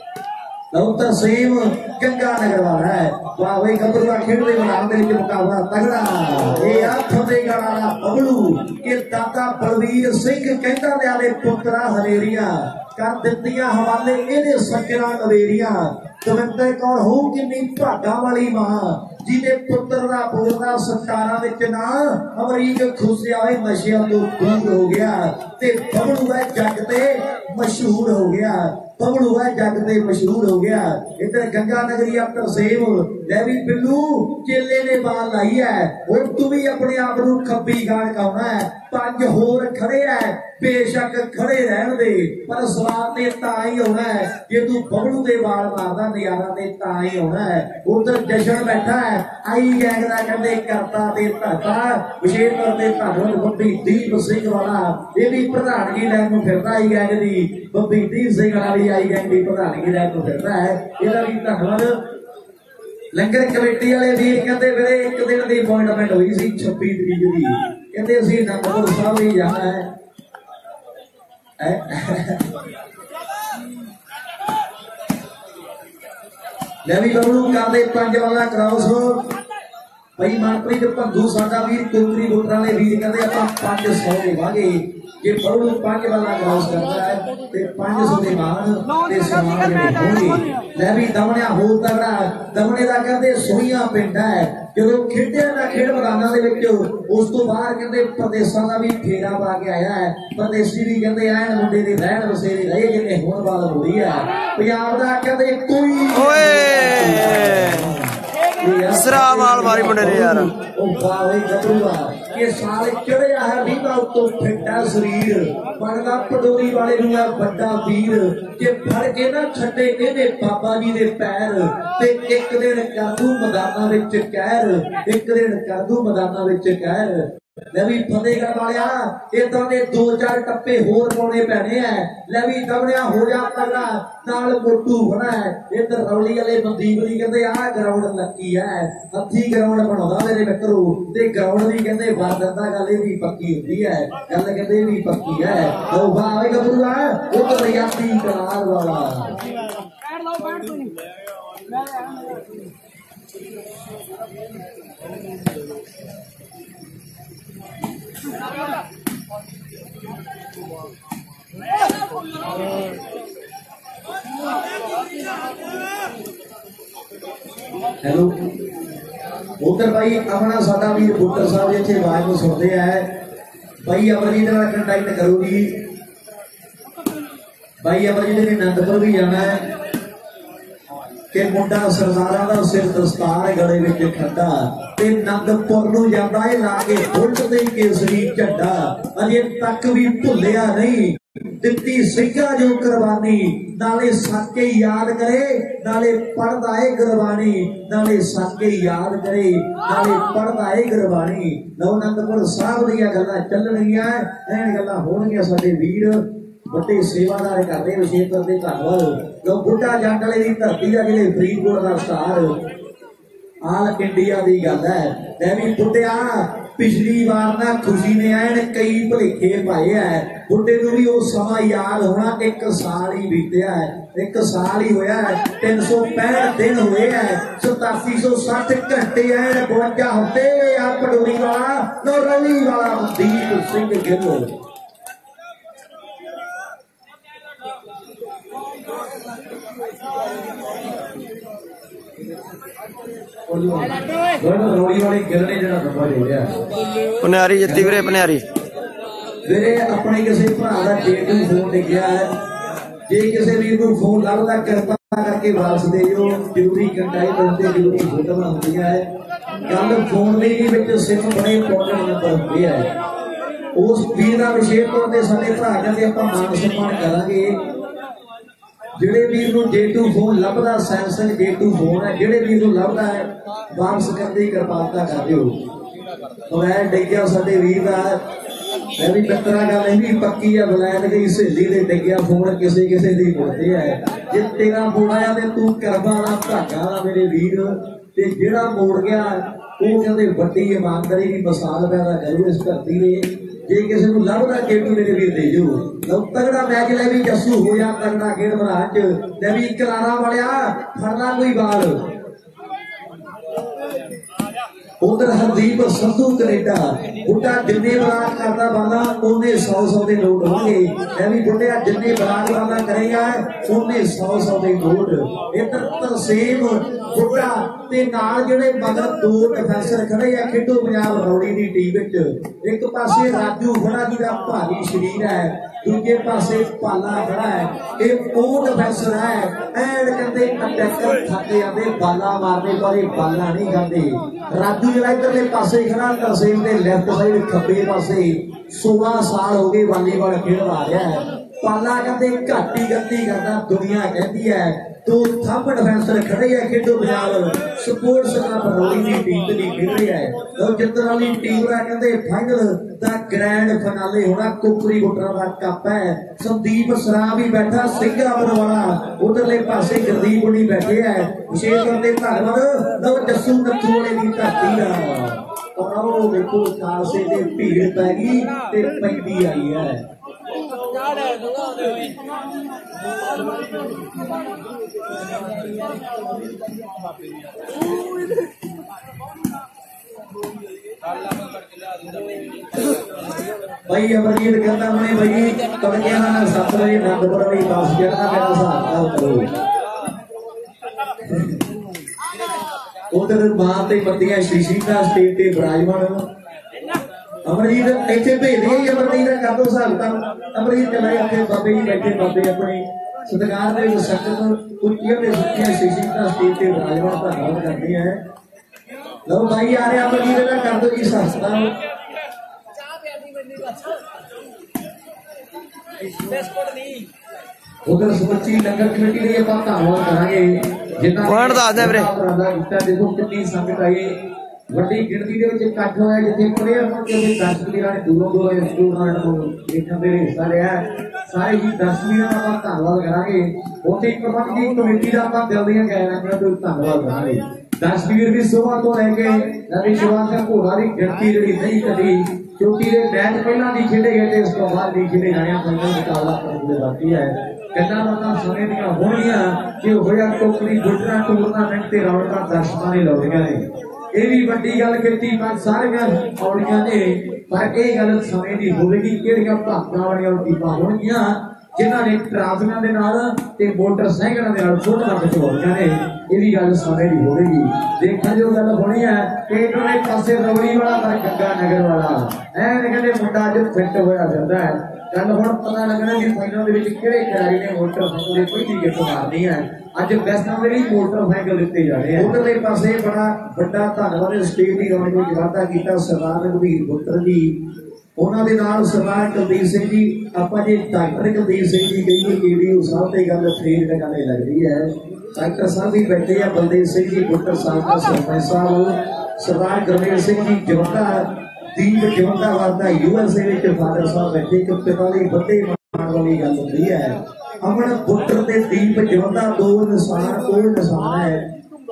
ਲਉ ਸੇਮ ਗੰਗਾ ਨਗਰ ਵਾਲਾ ਹੈ ਵਾਹ ਬਈ ਗੱਭਰੂਆ ਖੇਡਦੇ ਮੈਦਾਨ ਦੇ ਵਿੱਚ ਮੁਕਾਬਲਾ ਤਗੜਾ ਇਹ ਆ ਫਤਿਹਗੜ੍ਹ ਵਾਲਾ ਬਬਲੂ ਕਿ ਦਾਦਾ ਬਲਵੀਰ ਸਿੰਘ ਕਹਿੰਦਾ ਦੇ ਆਲੇ ਪੁੱਤਰਾ ਹਨੇਰੀਆਂ ਕਰ ਦਿੱਤੀਆਂ ਹਵਾਲੇ ਇਹਦੇ ਸੱਜਣਾ ਨਵੇੜੀਆਂ ਦਵਿੰਦਰ ਕੌਰ ਹੋ ਕਿੰਨੀ ਭਾਗਾ ਵਾਲੀ ਮਾਂ ਜਿਹਦੇ ਪੁੱਤਰ ਦਾ ਬੋਲਦਾ ਸਰਕਾਰਾਂ ਵਿੱਚ ਨਾ ਅਮਰੀਕ ਖੁੱਸਿਆ ਹੋਏ ਨਸ਼ਿਆਂ ਤੋਂ ਦੂਰ ਹੋ ਗਿਆ ਤੇ ਬਬਲੂ ਹੈ ਜੱਗ ਤੇ ਮਸ਼ਹੂਰ ਹੋ ਗਿਆ बबलू है जग ते मशहूर हो गया इधर गंगा नगरी तरसेम ले भी बिल्लू चेले ने बाल लाई है और तू भी अपने आप को खब्बी गान गाना है 5 होर खड़े है बेशक खड़े रहन दे पर स्वाद ने ता ही होना है जे तू बबलू दे बाल मारदा नजारा ने ता ही होना है उधर जशन बैठा है आई गैंग दा कहंदे करता ते धरता विशेष तौर ते धन्नवाद बब्बी दीप सिंह वाला ये भी प्रधानगी लैन नूं फिरदा आई गैंग दी बब्बी दीप सिंह वाली आई गैंग दी प्रधानगी लैन नूं फिरदा है ਇਹਦਾ भी धन्नवाद लंगर कमेटी वाले वीर कहते मेरे एक दिन की अपॉइंटमेंट हुई सी 26 तरीक की कहते असं आनंदपुर साहब ही जाना है ले भी बबलू करते 5 वाला क्रॉस भाई मनप्रीत भंगू साडा वीर कोकरी गुटरा ने वीर कहते आप 500 देवांगे जे बबलू 5 वाला क्रॉस करता है ते 500 ਦੇ ਮਾਨ ਤੇ ਸਨਮਾਨ ਜਿਹੜੇ ਹੋਣਗੇ ਲੈ ਵੀ ਦਮਣਿਆ ਹੋ ਤਗੜਾ ਦਮਣੇ ਦਾ ਕਹਿੰਦੇ ਸੋਈਆਂ ਪਿੰਡ ਹੈ ਜਦੋਂ ਖੇਡਿਆ ਨਾ ਖੇਡ ਮੈਦਾਨਾਂ ਦੇ ਵਿੱਚ ਉਸ ਤੋਂ ਬਾਹਰ ਕਹਿੰਦੇ ਪ੍ਰਦੇਸ਼ਾਂ ਦਾ ਵੀ ਫੇਰਾ ਪਾ ਕੇ ਆਇਆ ਹੈ ਪ੍ਰਦੇਸ਼ੀ ਵੀ ਕਹਿੰਦੇ ਐਨ ਮੁੰਡੇ ਦੇ ਰਹਿਣ ਵਸੇਰੇ ਰਹੇ ਜਿੰਨੇ ਹੁਣ ਬਾਤ ਹੋ ਰਹੀ ਹੈ ਪੰਜਾਬ ਦਾ ਕਹਿੰਦੇ ਕੋਈ ਓਏ दूसरा माल मारी मुंडे ने यार ओ बावे गबरूआ ये साले चढ़िया है रीबा तो फिटा शरीर बनदा पडोरी वाले नु है बड़ा वीर जे फड़ के ना छड्डे ਇਹਦੇ ਬਾਬਾ ਜੀ ਦੇ ਪੈਰ ਤੇ ਇੱਕ ਦਿਨ ਕਰਦੂ ਮੈਦਾਨਾਂ ਵਿੱਚ ਕਹਿਰ ਇੱਕ ਦਿਨ ਕਰਦੂ ਮੈਦਾਨਾਂ ਵਿੱਚ ਕਹਿਰ ਲੈ ਵੀ ਫਤਿਹਗੜ੍ਹ ਵਾਲਿਆ ਇਦਾਂ ਦੇ 2-4 ਟੱਪੇ ਹੋਰ ਪਾਉਣੇ ਪੈਣੇ ਐ ਲੈ ਵੀ ਦਵੜਿਆ ਹੋ ਜਾ ਤਗੜਾ ਨਾਲ ਮੋਟੂ ਹੋਣਾ ਇਧਰ ਰੌਲੀ ਵਾਲੇ ਮਨਦੀਪ ਜੀ ਕਹਿੰਦੇ ਆਹ ਗਰਾਊਂਡ ਲੱਕੀ ਐ ਹੱਥੀ ਗਰਾਊਂਡ ਬਣਾਉਂਦਾ ਮੇਰੇ ਮਿੱਤਰੋ ਤੇ ਗਰਾਊਂਡ ਵੀ ਕਹਿੰਦੇ ਵਰ ਦਿੰਦਾ ਗੱਲ ਇਹ ਵੀ ਪੱਕੀ ਹੁੰਦੀ ਐ ਗੱਲ ਕਹਿੰਦੇ ਵੀ ਪੱਕੀ ਐ ਲਓ ਬਾਵੇ ਗੱਭਰੂਆ ਉਹ ਤਾਂ ਰਿਆਤੀ ਕਲਾਰ ਵਾਲਾ ਬੈਠ ਲਓ ਬੈਠ ਤੂੰ हेलो उधर भाई अपना साडा वीर बुट्टर साहब इत्थे आवाज को सुनते हैं भाई अमरजीत नाल कंटैक्ट करूगी भाई अमरजीत ने आनंदपुर भी जाना है कि मुंडा सरदारा दा सिर दस्तार गले विच खड्डा ते आनंदपुर नूं जांदा है ला के बुल्ट ते केसरी झंडा अजे तक भी भुलिया नहीं दित्ती सिंघा जो कुर्बानी नाले साके याद करे नाले पढ़दा है गुरबानी नाले साके याद करे नाले पढ़दा है गुरबानी लो आनंदपुर साहब दी गल्लां चलणगीआं एन गल्लां होणगीआं साडे वीर ਵੱਡੇ ਸੇਵਾਦਾਰ ਕਰਦੇ ਵਿਸ਼ੇਸ਼ ਕਰਦੇ ਧੰਨਵਾਦ ਜੋ ਬੁੱਢਾ ਜੱਟ ਵਾਲੇ ਦੀ ਧਰਤੀ ਦਾ ਜਿਹੜੇ ਫਰੀਦਕੋਟ ਦਾ ਸਟਾਰ ਆਲ ਇੰਡੀਆ ਦੀ ਗੱਲ ਹੈ। ਮੈਂ ਵੀ ਬੁੱਢਿਆ ਪਿਛਲੀ ਵਾਰ ਨਾ ਖੁਸ਼ੀ ਨੇ ਐਨ ਕਈ ਭੁਲੇਖੇ ਪਾਏ ਐ। ਬੁੱਢੇ ਨੂੰ ਵੀ ਉਹ ਸਮਾਂ ਯਾਦ ਹੋਣਾ, 1 ਸਾਲ ਹੀ ਬੀਤਿਆ ਹੈ, 1 ਸਾਲ ਹੀ ਹੋਇਆ ਹੈ, 365 ਦਿਨ ਹੋਏ ਹੈ, 8760 ਘੰਟੇ ਐਨ 52 ਹਫ਼ਤੇ ਆ। ਪਟੋਰੀ ਵਾਲਾ ਨੌਰਲੀ ਵਾਲਾ ਮਨਦੀਪ ਸਿੰਘ ਗਿੱਲ ਰੋੜੀ ਵਾਲੇ ਗਿੱਲ ਨੇ ਜਿਹੜਾ ਨੰਬਰ ਦੇ ਰਿਹਾ। ਪਨਿਆਰੀ ਜਿੱਤੀ ਵੀਰੇ, ਪਨਿਆਰੀ ਵੀਰੇ ਆਪਣੇ ਕਿਸੇ ਭਰਾ ਦਾ ਜੇਟੂ ਫੋਨ ਡਿੱਗਿਆ ਹੈ। ਜੇ ਕਿਸੇ ਵੀਰ ਨੂੰ ਫੋਨ ਲੱਭਦਾ ਕਿਰਪਾ ਕਰਕੇ ਵਾਪਸ ਦੇ ਦਿਓ। ਜ਼ਰੂਰੀ ਕੰਟਾਈ ਤੇ ਜ਼ਰੂਰੀ ਫੋਟੋਆਂ ਹੁੰਦੀਆਂ ਹੈ। ਗੱਲ ਫੋਨ ਦੇ ਵੀ ਵਿੱਚ ਸਿਮ ਬੜੇ ਇੰਪੋਰਟੈਂਟ ਨੰਬਰ ਹੁੰਦੇ ਹੈ। ਉਸ ਵੀਰ ਦਾ ਵਿਸ਼ੇਸ਼ ਤੌਰ ਤੇ ਸਾਡੇ ਭਰਾ ਕਹਿੰਦੇ ਆਪਾਂ ਮਾਨ ਸਨਮਾਨ ਕਰਾਂਗੇ। ਜਿਹੜੇ ਵੀਰ ਨੂੰ ਜੇਟੂ ਫੋਨ ਲੱਭਦਾ, ਸੈਮਸੰਗ ਜੇਟੂ ਫੋਨ ਹੈ, ਜਿਹੜੇ ਵੀਰ ਨੂੰ ਲੱਭਦਾ ਹੈ ਵਾਪਸ ਕਰਨ ਦੀ ਕਿਰਪਾਲਤਾ ਕਰ ਦਿਓ। ਮੋਬਾਈਲ ਡਿੱਗਿਆ ਸਾਡੇ ਵੀਰ ਦਾ। ਮੈਂ ਵੀ ਮਿੱਤਰਾ ਗੱਲ ਇਹ ਵੀ ਪੱਕੀ ਆ, ਬਲੈਨ ਗਈ ਸਹੇਲੀ ਦੇ ਡਿੱਗਿਆ ਫੋਨ ਕਿਸੇ ਕਿਸੇ ਦੀ ਮੁੜਦੇ ਹੈ। ਜੇ ਤੇਰਾ ਫੋਨ ਆਇਆ ਤੇ ਤੂੰ ਕਰਬਾ ਦਾ ਧਾਗਾ ਦਾ ਮੇਰੇ ਵੀਰ, ਤੇ ਜਿਹੜਾ ਮੋੜ ਗਿਆ ਉਹ ਕਹਿੰਦੇ ਵੱਡੀ ਇਮਾਨਦਾਰੀ ਦੀ ਮਿਸਾਲ ਪੈਦਾ ਕਰੂ ਇਸ ਧਰਤੀ ਨੇ। ਜੇ ਕਿਸੇ ਨੂੰ ਲੱਭਦਾ ਜੇਟੂ ਮੇਰੇ ਵੀਰ ਦੇ ਜੋ ਲਓ। ਤਗੜਾ ਮੈਚ ਲੈ ਵੀ ਜੱਸੂ ਹੋਇਆ, ਤਗੜਾ ਖੇਡ ਮਹਾਰਾਜ ਲੈ ਵੀ ਕਲਾਰਾ ਵਾਲਿਆ ਫੜਨਾ ਕੋਈ ਬਾਲ। उधर हरदीप संधू कनेडा बुढ़ा जिन्ने बरात करता बंदा उन्हें 100 के नोट होंगे। मैं भी बुढ़िया जिन्ने बरात बंदा करेगा उन्हें 100 के नोट। इधर तरसेम बुढ़ा ते नाल जिहड़े मगर 2 डिफेंसर खड़े आ खेडो पंजाब रौड़ी की टीम विच। एक पासे राजू खड़ा जिहदा भारी शरीर है, दूजे पासे पाला खड़ा है, एक वो डिफेंसर है एंड कहते अटैकर खाते आते बाला मारने पर बाला नहीं खाते। राजू जिहड़ा इधरले पासे खड़ा तरसेम दे लेफ्ट साइड खब्बे पासे 16 साल हो गए वालीबाल खेडदा आ रहा है। पाला कहते घट ही गलती करना दुनिया कहती है। तो थंब डिफेंसर खड़े है खेडो पंजाब स्पोर्ट्स क्लब रौड़ी की टीम की खेड रहा है। तो जितने वाली टीम का कहते फाइनल दा ग्रैंड फिनाले होना कुकरी गुटरा का कप है। संदीप सरा भी बैठा सिंगापुर वाला, उधरले पासे गुरदीप नहीं बैठे है। विशेष करते धन्यवाद लो जस्सू नत्थू वाले की धरती का। और आओ देखो खालसे ते भीड़ पै गई ते पैंदी आई है। भाई अमरजीत कहता मैं भाई तड़के 7 बजे नंदपुर वाली बस चढ़ना मेरा हिसाब करो। उधर मां ते पतियां शीशी का स्टेज ते विराजमान अमरजीत इतने भेज दिए। अमरजीत कर दो हिसाब किताब। अमरजीत चला इतने बाबे जी बैठे, बाबे अपने सत्कार के संगत कुर्तियों में सुखियां शीशी का स्टेज ते विराजमान धन्यवाद करते हैं। लो भाई आ रहे अमरजीत का कर दो जी सस्ता। उधर समੁੱਚੀ लंगर कमेटी ਲਈ ਆਪਾਂ ਧੰਨਵਾਦ ਕਰਾਂਗੇ ਜਿਨ੍ਹਾਂ ਪੁਆਇੰਟ ਦੱਸ ਦੇ ਵੀਰੇ। देखो कितनी संगत आई, ਵੱਡੀ ਗਿਣਤੀ ਦੇ ਵਿੱਚ ਇਕੱਠ ਹੋਇਆ ਜਿੱਥੇ ਪਲੇਅਰ ਨੂੰ ਜਿਹੜੇ ਦਰਸ਼ਕ ਵੀਰਾਂ ਨੇ ਦੂਰੋਂ ਦੂਰੋਂ ਇਸ ਟੂਰਨਾਮੈਂਟ ਨੂੰ ਦੇਖਣ ਦੇ ਹਿੱਸਾ ਲਿਆ। ਸਾਰੇ ਹੀ ਦਰਸ਼ਕ ਵੀਰਾਂ ਦਾ ਆਪਾਂ ਧੰਨਵਾਦ ਕਰਾਂਗੇ। ਉੱਥੇ ਪ੍ਰਬੰਧਕੀ ਕਮੇਟੀ ਦਾ ਆਪਾਂ ਦਿਲ ਦੀਆਂ ਗਹਿਰਾਈਆਂ ਤੋਂ ਧੰਨਵਾਦ ਕਰਾਂਗੇ। ਦਰਸ਼ਕ ਵੀਰ ਵੀ ਸੁਬਾਹ ਤੋਂ ਲੈ ਕੇ ਨਵੀਂ ਸ਼ੁਰੂਆਤ ਤੱਕ ਘੋੜਾ ਦੀ ਗਿਣਤੀ ਜਿਹੜੀ ਨਹੀਂ ਕਦੀ ਕਿਉਂਕਿ ਇਹ ਮੈਚ ਪਹਿਲਾਂ ਦੀ ਖੇਡੇ ਗਏ ਤੇ ਇਸ ਤੋਂ ਬਾਅਦ ਵੀ ਖੇਡੇ ਜਾਣਿਆ ਫਾਈਨਲ ਮੁਕਾਬਲਾ ਕਰਨ ਦੇ ਬਾਕੀ ਹੈ। ਕਹਿੰਦਾ ਮਤਾਂ ਸਮੇਂ ਦੀਆਂ ਹੋਣੀਆਂ ਕਿ ਹੋਇਆ ਟੋਕਰੀ ਗੁੱਟਰਾ ਟੂਰਨਾਮੈਂਟ ਤੇ ਰੌਣਕਾਂ ਦਰਸ਼ਕਾਂ ਨੇ ਲਾਉਣੀਆਂ ਨੇ। ਇਹ ਵੀ ਵੱਡੀ ਗੱਲ ਕੀਤੀ ਪਰ ਸਾਰੀਆਂ ਔੜੀਆਂ ਨੇ ਪਰ ਇਹ ਗੱਲ ਸਮੇਂ ਦੀ ਹੋਵੇਗੀ ਕਿਹੜੀਆਂ ਭਾਗਾਂ ਵਾਲੀਆਂ ਟੀਮਾਂ ਹੋਣਗੀਆਂ ਜਿਨ੍ਹਾਂ ਨੇ ਟਰਾਫੀਆਂ ਦੇ ਨਾਲ ਤੇ ਮੋਟਰਸਾਈਕਲਾਂ ਦੇ ਨਾਲ ਫੋਟੋਆਂ ਖਿਚਵਾਉਣੀਆਂ ਨੇ। ਇਹ ਵੀ ਗੱਲ ਸਮੇਂ ਦੀ ਹੋਵੇਗੀ। ਦੇਖਣ ਜੋ ਗੱਲ ਹੋਣੀ ਹੈ ਕਿ ਇਧਰਲੇ ਪਾਸੇ ਰੌੜੀ ਵਾਲਾ ਪਰ ਗੰਗਾ ਨਗਰ ਵਾਲਾ ਐਨ ਕਹਿੰਦੇ ਮੁੰਡਾ ਅੱਜ ਫਿੱਟ ਹੋਇਆ ਫਿਰਦਾ ਹੈ। ਗੱਲ ਹੁਣ ਪਤਾ ਲੱਗਣਾ ਕਿ ਫਾਈਨਲ ਦੇ ਵਿੱਚ ਕਿਹੜੇ ਖਿਡਾਰੀ ਨੇ ਮੋਟਰਸਾਈਕਲ ਦੇ ਕੋਈ ਗਿਫਟ ਮਾਰਨੀ ਹੈ। ਅੱਜ ਬੈਸਟਾਂ ਦੇ ਮੋਟਰਸਾਈਕਲ ਦਿੱਤੇ ਜਾ ਰਹੇ ਆ। ਉਧਰਲੇ ਪਾਸੇ ਬੜਾ ਵੱਡਾ ਧੰਨਵਾਦ ਸਟੇਜ ਦੀ ਰੌਣਕ ਵਿੱਚ ਵਾਧਾ ਕੀਤਾ ਸਰਦਾਰ ਰਘਵੀਰ ਪੁੱਤਰ ਜੀ, ਉਹਨਾਂ ਦੇ ਨਾਲ ਸਰਦਾਰ ਕੁਲਦੀਪ ਸਿੰਘ ਜੀ। ਆਪਾਂ ਜੇ ਡਾਕਟਰ ਕੁਲਦੀਪ ਸਿੰਘ ਜੀ ਕਹੀਏ ਈਡੀਓ ਸਾਹਿਬ ਤੇ ਗੱਲ ਫੇਰ ਟਿਕਾਣੇ ਲੱਗਦੀ ਹੈ। ਡਾਕਟਰ ਸਾਹਿਬ ਵੀ ਬੈਠੇ ਆ, ਬਲਦੇਵ ਸਿੰਘ ਜੀ ਪੁੱਤਰ ਸਾਹਿਬ ਦਾ ਸਰਪੰਚ ਸਾਹਿਬ, ਸਰਦਾਰ ਗੁਰਮੇਲ ਸਿੰਘ ਜੀ ਜਵੰਦਾ ਦੀਪ ਜਵੰਦਾ ਵਾਦਾ USA ਵਿੱਚ ਫਾਦਰ ਸਾਹਿਬ ਬੈਠੇ। ਇੱਕ ਪਿਤਾ ਲਈ ਵੱਡੇ ਮਾਣ ਵਾਲੀ ਗੱਲ ਹੁੰਦੀ ਹੈ। ਅਮਨ ਪੁੱਤਰ ਤੇ ਦੀਪ ਜਵੰਦਾ ਦੋ ਨਿਸ਼ਾਨ ਕੋਈ ਨਿਸ਼ਾਨ ਹੈ।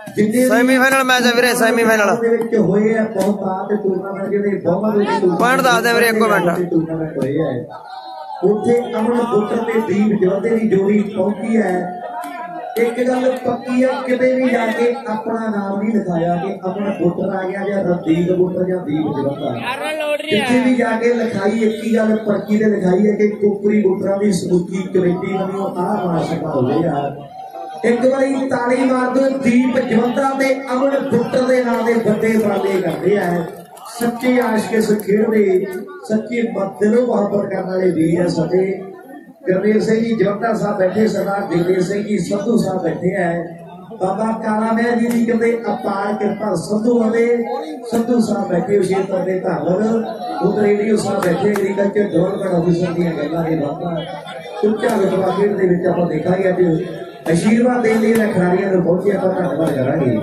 ਸੈਮੀਫਾਈਨਲ ਮੈਚ ਹੈ ਵੀਰੇ, ਸੈਮੀਫਾਈਨਲ ਦੇ ਵਿੱਚ ਹੋਏ ਆ ਬਹੁਤ ਆ ਤੇ ਟੂਰਨਾਮੈਂਟ ਜਿਹੜੇ ਬਹੁਤ ਪੁਆਇੰਟ ਦੱਸ ਦੇ ਵੀਰੇ ਇੱਕੋ ਮਿੰਟ। ਟੂਰਨਾਮੈਂਟ ਹੋਏ ਆ ਉੱਥੇ ਅਮਨ ਬੁੱਟਰ ਤੇ ਦੀਪ ਜੋਧੇ ਦੀ ਜੋੜੀ ਪਹੁੰਚੀ ਹੈ। ਇੱਕ ਗੱਲ ਪੱਕੀ ਹੈ, ਕਿਤੇ ਵੀ ਜਾ ਕੇ ਆਪਣਾ ਨਾਮ ਨਹੀਂ ਲਿਖਾਇਆ ਕਿ ਅਮਨ ਬੁੱਟਰ ਆ ਗਿਆ ਜਾਂ ਰਣਦੀਪ ਬੁੱਟਰ ਜਾਂ ਦੀਪ ਜੋਧਾ। ਕਿਤੇ ਵੀ ਜਾ ਕੇ ਲਿਖਾਈ ਇੱਕ ਹੀ ਗੱਲ ਪਰਚੀ ਤੇ ਲਿਖਾਈ ਹੈ ਕਿ ਕੁੱਕਰੀ ਬੁੱਟਰਾਂ ਦੀ ਸਮੁੱਚੀ ਕਮੇਟੀ ਵੱਲੋਂ ਆਹ ਮਾਸ਼ਕਾ ਹੋਵੇ ਯਾਰ। ਇੱਕ ਵਾਰੀ ਤਾੜੀ ਮਾਰ ਦੋ। ਦੀਪ ਜਵੰਦਾ ਤੇ ਅਮਨ ਬੁੱਟਰ ਦੇ ਨਾਂ ਦੇ ਵੱਡੇ ਉਪਰਾਲੇ ਕਰਦੇ ਆ। ਸੱਚੇ ਆਸ਼ਕ ਇਸ ਖੇਡ ਦੇ, ਸੱਚੇ ਦਿਲੋਂ ਮੁਹੱਬਤ ਕਰਨ ਵਾਲੇ ਵੀਰ ਆ ਸਾਡੇ। ਗੁਰਮੇਲ ਸਿੰਘ ਜੀ ਜਵੰਦਾ ਸਾਹਿਬ ਬੈਠੇ, ਸਰਦਾਰ ਜਗਦੇਵ ਸਿੰਘ ਜੀ ਸੰਧੂ ਸਾਹਿਬ ਬੈਠੇ ਹੈ, ਬਾਬਾ ਕਾਲਾ ਮਹਿਰ ਜੀ ਦੀ ਕਹਿੰਦੇ ਅਪਾਰ ਕਿਰਪਾ ਸੰਧੂ ਵਾਲੇ ਸੰਧੂ ਸਾਹਿਬ ਬੈਠੇ ਹੁਸ਼ਿਆਰਪੁਰ ਦੇ ਧਾਰਮਿਕ। ਉਧਰ ਰੇਡੀਓ ਸਾਹਿਬ ਬੈਠੇ ਐਗਰੀਕਲਚਰ ਡਿਵੈਲਪਮੈਂਟ ਆਫਿਸਰ ਦੀਆਂ ਗੱਲਾਂ ਦੇ ਬਾਤਾਂ ਉੱਚਾ ਰੁਤਬਾ ਖੇਡ ਦੇ ਵਿੱਚ ਆਪਾਂ ਦੇਖਾਂਗੇ। ਅੱਜ ਆਸ਼ੀਰਵਾਦ ਦੇਣ ਲਈ ਖਿਡਾਰੀਆਂ ਨੂੰ ਬਹੁਤ ਹੀ ਆਪਾਂ ਧੰਨਵਾਦ ਕਰਾਂਗੇ।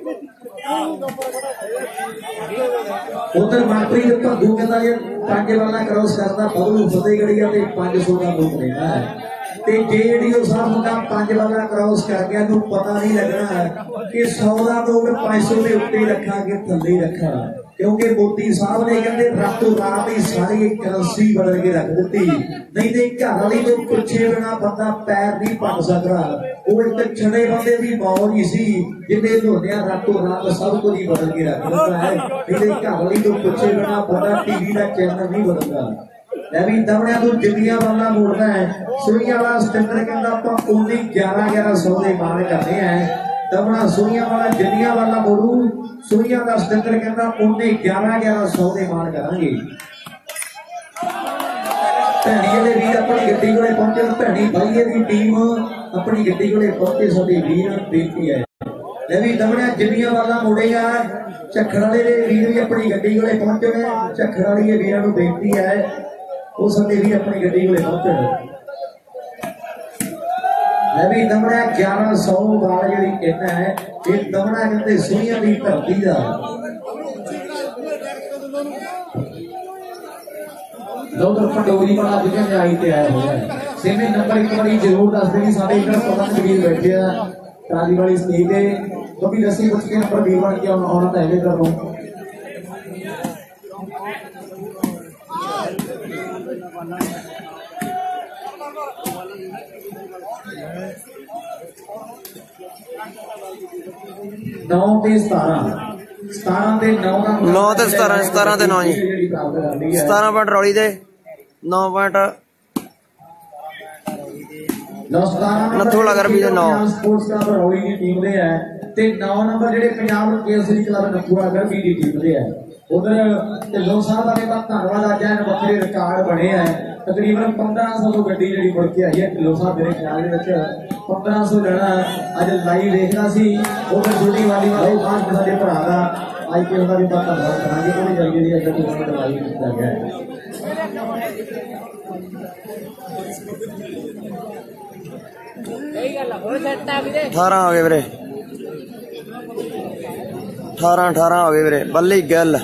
ਉਧਰ ਮਨਪ੍ਰੀਤ ਭੰਗੂ ਕਹਿੰਦਾ ਜੇ 5 ਵਾਲਾ ਕ੍ਰਾਸ ਕਰਦਾ ਬਬਲੂ ਫਤਿਹਗੜ੍ਹੀਆ ਤੇ 500 ਦਾ ਨੋਟ ਲੈਂਦਾ ਹੈ। ਤੇ ਜੇ ਜਿਹੜੀ ਉਹ ਸਾਹਿਬ ਮੁੰਡਾ 5 ਵਾਲਾ ਕ੍ਰਾਸ ਕਰ ਗਿਆ ਨੂੰ ਪਤਾ ਨਹੀਂ ਲੱਗਣਾ ਕਿ 100 ਦਾ ਨੋਟ 500 ਦੇ ਉੱਤੇ ਰੱਖਾਂ ਕਿ ਥੱਲੇ ਰੱਖਾਂ, ਕਿਉਂਕਿ ਮੋਦੀ ਸਾਹਿਬ ਨੇ ਕਹਿੰਦੇ ਰਾਤੋਂ ਰਾਤ ਹੀ ਸਾਰੀ ਕਰੰਸੀ ਬਦਲ ਕੇ ਰੱਖ ਦਿੱਤੀ। ਨਹੀਂ ਤੇ ਘਰ ਵਾਲੀ ਤੋਂ ਪੁੱਛੇ ਬਿਨਾ ਬੰਦਾ ਪੈਰ ਨਹੀਂ ਪੱਟ ਸਕਦਾ। ਉਹ ਇੱਕ ਛੜੇ ਬੰਦੇ ਦੀ ਮੌਜ ਹੀ ਸੀ ਜਿਹਨੇ ਧੋਦਿਆਂ ਰਾਤੋਂ ਰਾਤ ਸਭ ਕੁਝ ਹੀ ਬਦਲ ਕੇ ਰੱਖ ਦਿੱਤਾ ਹੈ। ਇਹਦੇ ਘਰ ਵਾਲੀ ਤੋਂ ਪੁੱਛੇ ਬਿਨਾ ਬੰਦਾ ਟੀਵੀ ਦਾ ਚੈਨਲ ਨਹੀਂ ਬਦਲਦਾ। ਲੈ ਵੀ ਦਮਣਿਆਂ ਤੋਂ ਜਿੰਨੀਆਂ ਵਾਲਾ ਮੋੜਦਾ ਹੈ। ਸੁਈਆਂ ਵਾਲਾ ਸਟੈਂਡਰ ਕਹਿੰਦਾ ਆਪਾਂ ਉਹਦੀ 1100 ਦੇ ਮਾਣ ਕਰਦੇ ਆ। ਦਮਣਾ ਸੁਈਆਂ ਵਾਲਾ ਜਿੰਨੀਆਂ ਵਾਲਾ ਮੋੜੂ, ਸੁਈਆਂ ਦਾ ਸਟੈਂਡਰ ਕਹਿੰਦਾ ਉਹਨੇ 1100 ਦੇ ਮਾਣ ਕਰਾਂਗੇ। ਭੈਣੀ ਦੇ ਵੀਰ ਆਪਣੀ ਗੱਡੀ ਕੋਲੇ ਪਹੁੰਚੇ। ਭੈਣੀ ਬਾਈਏ ਦੀ ਟੀਮ ਆਪਣੀ ਗੱਡੀ ਕੋਲੇ ਪਹੁੰਚੇ। ਸਾਡੇ ਵੀਰ ਬੇਨਤੀ ਹੈ ਲੈ ਵੀ ਦਮਣਿਆ ਜਿੰਨੀਆਂ ਵਾਲਾ ਮੋੜੇਗਾ। ਝੱਖੜ ਵਾਲੇ ਦੇ ਵੀਰ ਵੀ ਆਪਣੀ ਗੱਡੀ ਕੋਲੇ ਪਹੁੰਚਣੇ। ਝੱਖੜ ਵਾਲੀ ਦੇ ਵੀਰਾਂ ਨੂੰ ਬੇਨਤੀ ਹੈ ਉਹ ਸਾਡੇ ਵੀ ਆਪਣੀ ਗੱਡੀ ਕੋਲੇ ਪਹੁੰਚਣ। ਲੈ ਵੀ ਦਮਣਾ 1100 ਵਾਲ ਜਿਹੜੀ ਕਹਿੰਦਾ ਹੈ ਇਹ ਦਮਣਾ ਕਹਿੰਦੇ ਸੁਈਆਂ ਦੀ ਧਰਤੀ ਦਾ। ਲੋਦਰ ਪਟੋਰੀ ਵਾਲਾ ਜਿੱਥੇ ਆਈ ਤੇ ਆਇਆ ਹੋਇਆ ਸੇਵੇਂ ਨੰਬਰ ਇੱਕ ਵਾਰੀ ਜ਼ਰੂਰ ਦੱਸ ਦੇਣੀ। ਸਾਡੇ ਇੱਧਰ ਪਵਨ ਵੀਰ ਬੈਠੇ ਆ ਤਾਲੀ ਵਾਲੀ ਸਟੇਜ ਤੇ, ਕਿਉਂਕਿ ਦੱਸੀ ਪੁੱਛ ਕੇ ਨੰਬਰ ਵੀਰ ਬਣ ਕੇ ਆਉਣਾ ਤਾਂ ਐਵੇਂ ਕਰ ਲਓ। ਨੌ ਤੇ 17 ਤੇ 9 ਦਾ 9 ਤੇ 17 ਤੇ 9 ਜੀ। 17 ਪੁਆਇੰਟ ਰੌਲੀ ਦੇ 9 ਪੁਆਇੰਟ ਨੱਥੂ ਵਾਲਾ ਗਰਬੀ ਦੇ 9 ਸਪੋਰਟਸ ਕਲੱਬ ਰੌਲੀ ਦੀ ਟੀਮ ਦੇ ਹੈ ਤੇ 9 ਨੰਬਰ ਜਿਹੜੇ ਪੰਜਾਬ ਕੇਸਰੀ ਕਲੱਬ ਨੱਥੂ ਵਾਲਾ ਗਰਬੀ ਦੀ ਟੀਮ ਦੇ ਹੈ। ਉਧਰ ਢਿੱਲੋਂ ਸਾਹਿਬ ਦਾ ਧੰਨਵਾਦ। ਅੱਜ ਇਹਨਾਂ ਵੱਖਰੇ ਰਿਕਾਰਡ ਬਣੇ ਹੈ। ਤਕਰੀਬਨ 1500 ਤੋਂ ਗੱਡੀ ਜਿਹੜੀ ਮੁੜ ਕੇ ਆਈ ਹੈ ਢਿੱਲੋਂ ਸਾਹਿਬ ਮੇਰੇ ਖਿਆਲ ਦੇ ਵਿੱਚ 1500 ਲੈਣਾ ਅੱਜ ਲਾਈਵ ਦੇਖਣਾ ਸੀ। ਉਧਰ ਛੋਟੀ ਵਾਲੀ ਵਾਲੇ ਬਾਅਦ ਸਾਡੇ ਭਰਾ ਦਾ ਆਈਪੀਐਲ ਦਾ ਵੀ ਧੰਨਵਾਦ ਕਰਾਂਗੇ। ਉਹਨੇ ਜਲਦੀ ਜਿਹੜੀ ਅੱਗੇ ਟੂਰਨਾਮੈਂਟ ਲਾਈਵ ਕੀਤਾ ਗਿਆ ਹੈ। ਸਹੀ ਗੱਲ ਆ ਹੋਰ ਸੈੱਟ ਆ ਵੀਰੇ 18 ਹੋ ਗਏ ਵੀਰੇ 18 ਹੋ ਗਏ ਵੀਰੇ। ਬੱਲੀ ਗੱਲ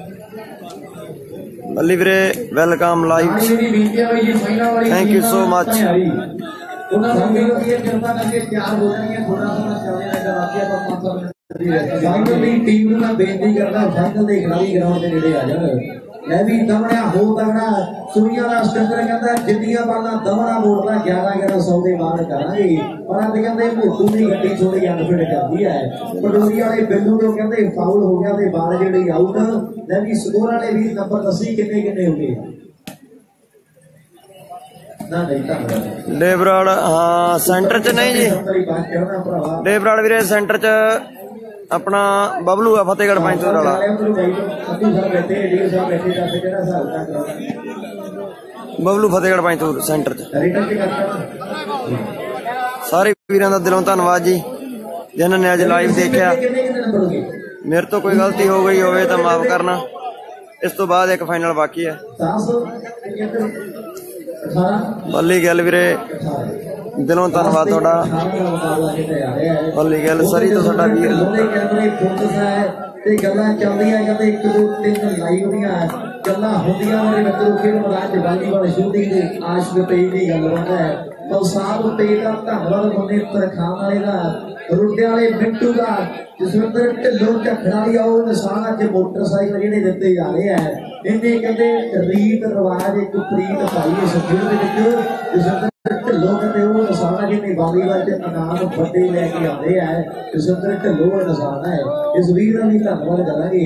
ਬੱਲੀ ਵੀਰੇ welcome live. Thank you so much. ਉਹਨਾਂ ਨੂੰ ਵੀ ਕਿਰਪਾ ਕਰਕੇ ਤਿਆਰ ਹੋ ਜਾਣਗੀਆਂ। ਥੋੜਾ ਥੋੜਾ ਚੱਲਦੇ ਰਹਿੰਦਾ ਬਾਕੀ ਆਪਾਂ 500 ਮਿੰਟ ਫਾਈਨਲ ਦੀ ਟੀਮ ਨੂੰ ਮੈਂ ਬੇਨਤੀ ਕਰਦਾ ਫਾਈਨਲ ਦੇ ਖਿਡਾਰੀ ਗਰਾਊਂਡ ਦੇ ਨੇੜੇ ਆ ਜਾਣ। ਲੈ ਵੀ ਦਮਣਿਆ ਹੋ ਦਮਣਾ ਸੁਈਆਂ ਦਾ ਸਟੈਂਡਰ ਕਹਿੰਦਾ ਜਿੰਨੀਆਂ ਬਾਲਾਂ ਦਮਣਾ ਮੋੜਦਾ 1100 ਦੇ ਮਾਰ ਕਰਾਂਗੇ। ਪਰ ਅੱਜ ਕਹਿੰਦੇ ਮੋਟੂ ਦੀ ਗੱਡੀ ਥੋੜੀ ਅਨਫਿਟ ਕਰਦੀ ਹੈ। ਪਟੋਰੀ ਵਾਲੇ ਬਿੱਲੂ ਤੋਂ ਕਹਿੰਦੇ ਫਾਉਲ ਹੋ ਗਿਆ ਤੇ ਬਾਲ ਜਿਹੜੀ ਆਊਟ। ਲੈ ਵੀ ਸਕੋਰ ਵਾਲੇ ਵੀ ਨੰਬਰ ਦੱਸੀ ਕਿੰਨੇ ਹੋ ਗਏ ਨਾ ਨਹੀਂ ਤਾਂ ਡੇਬਰਾਲ ਹਾਂ ਸੈਂਟਰ ਚ ਨਹੀਂ ਜੀ। ਡੇਬਰਾਲ ਵੀਰੇ ਸੈਂਟਰ ਚ अपना बबलू है फतेहगढ़ पैंचूर वाला। बबलू फतेहगढ़ पैंचूर सेंटर सारे वीरों का दिलों धन्यवाद जी जिन्होंने अज लाइव देखा। मेरे तो कोई गलती हो गई हो तो माफ करना। इस तो बाद एक फाइनल बाकी है। बल्ली गल वीरे दिलों धन्यवाद थोड़ा। बल्ली गल सरी तो साडा वीर गल्लां चलदियां कहंदे 1 2 3 लाइव होंदियां गल्लां होंदियां मेरे मित्रों खेल मैदान च वालीबाल शूटिंग दे आशिक पेज दी गल होंदा है। ਸਾਹਿਬ ਤੇ ਦਾ ਧੰਨਵਾਦ ਮੁੰਡੇ ਤਰਖਾਨ ਵਾਲੇ ਦਾ ਰੁੱਡੇ ਵਾਲੇ ਮਿੰਟੂ ਦਾ ਜਸਵਿੰਦਰ ਢਿੱਲੋਂ ਝੱਖੜਾਂ ਦੀ ਆਓ ਨਿਸ਼ਾਨ ਅੱਜ ਮੋਟਰਸਾਈਕਲ ਜਿਹੜੇ ਦਿੱਤੇ ਜਾ ਰਹੇ ਆ ਇਹਨੇ ਕਹਿੰਦੇ ਰੀਤ ਰਿਵਾਜ ਇੱਕ ਪ੍ਰੀਤ ਭਾਈ ਇਸ ਖੇਡ ਦੇ ਵਿੱਚ ਜਸਵਿੰਦਰ ਢਿੱਲੋਂ ਕਹਿੰਦੇ ਉਹ ਨਿਸ਼ਾਨ ਜਿਹਨੇ ਵਾਲੀਬਾਲ ਚ ਇਨਾਮ ਵੱਡੇ ਲੈ ਕੇ ਆਉਂਦੇ ਆ ਜਸਵਿੰਦਰ ਢਿੱਲੋਂ ਦਾ ਨਿਸ਼ਾਨ ਹੈ ਇਸ ਵੀਰ ਦਾ ਵੀ ਧੰਨਵਾਦ ਕਰਾਂਗੇ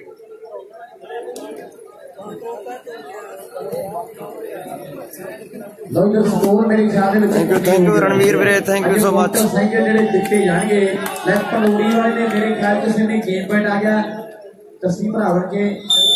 ਮੇਰੇ ਖਿਆਲ ਦੇ ਵਿੱਚ ਥੈਂਕ ਯੂ ਰਣਵੀਰ ਵੀਰੇ ਥੈਂਕ ਯੂ ਸੋ ਮਚ ਜਿਹੜੇ ਦਿੱਤੇ ਜਾਣਗੇ ਲੈਫਟ ਪਲੂੜੀ ਵਾਲੇ ਨੇ ਮੇਰੇ ਖਿਆਲ ਚ ਨੇ ਗੇਮ ਪੁਆਇੰਟ ਆ ਗਿਆ ਤਸੀ ਭਰਾਵਣ ਕੇ